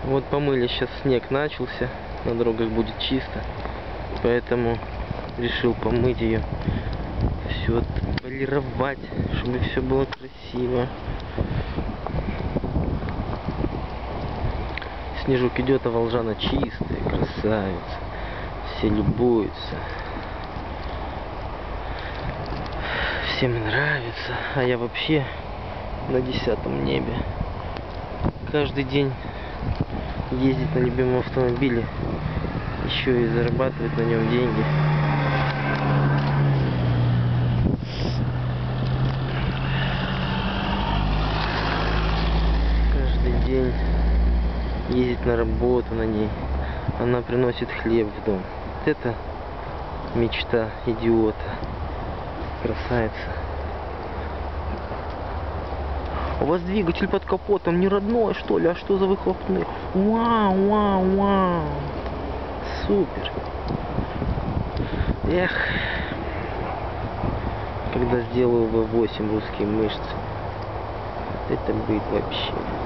Вот помыли, сейчас снег начался, на дорогах будет чисто, поэтому решил помыть ее, все полировать, чтобы все было красиво. Снежок идет, а Волжана чистая, красавица, все любуются, всем нравится, а я вообще на 10-м небе. Каждый день ездить на любимом автомобиле, еще и зарабатывать на нем деньги. Каждый день ездить на работу на ней. Она приносит хлеб в дом. Вот это мечта идиота. Красавица. У вас двигатель под капотом не родной, что ли? А что за выхлопные? Вау, вау, вау. Супер. Эх. Когда сделаю V8 русские мышцы. Это будет вообще.